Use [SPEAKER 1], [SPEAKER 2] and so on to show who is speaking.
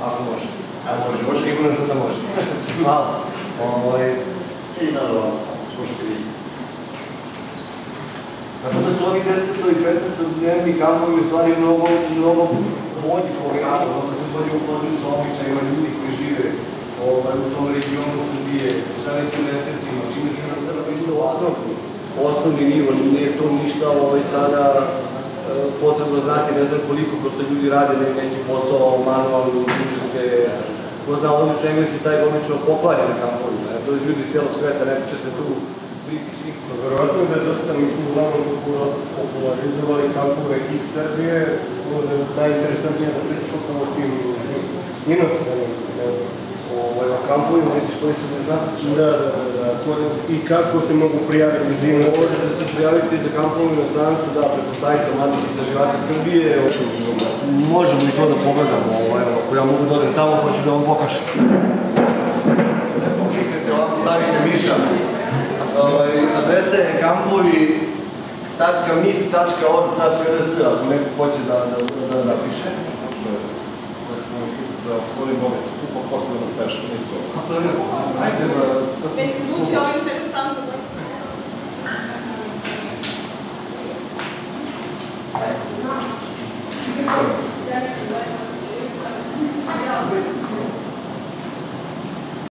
[SPEAKER 1] Ako može. Može, sigurno sam da može. Hvala.
[SPEAKER 2] I naravno, možete vidjeti.
[SPEAKER 1] Tako da su ovi 10. i 15. dnevni kampovi u stvari mnogo bolji smo gledali, onda se bolje upoznaju sa običajima ljudi koji žive u tom regionu Srbije, sa nekim receptima, čime se na sada vidio osnovni nivo, nije to ništa sada potrebno znati, ne znam koliko, prosto ljudi rade neki posao, manualno, druže se, ko zna odlično engleski, taj je odlično pokvarjen na kampovima, dođu ljudi iz cijelog sveta, ne piče se tu British.
[SPEAKER 3] Verovatno da je dosta, mi smo uglavnom popularizovali kampove iz Srbije, najinteresantnije da pričaš upravo o tim inostranim
[SPEAKER 1] kampovima, misliš koji su neznatični.
[SPEAKER 3] Da. I kako se mogu prijaviti za inostranim?
[SPEAKER 1] Možete se prijaviti za kampovi u inostranstvu, da, preko sajta Mladih istraživača Srbije. Možemo i to da pogledamo, ako ja mogu da odem tamo, pa ću da vam pokažem. Lepo kliknete, ovako stavite miša. Adresa je kampovi.mis.org.rs, ako neko hoće da zapiše.
[SPEAKER 4] Da otvorim ovaj skupo posle da staješ nekako.
[SPEAKER 1] Kako da ne?
[SPEAKER 4] Ajde da...
[SPEAKER 5] Meni zvuči ovo interesantno.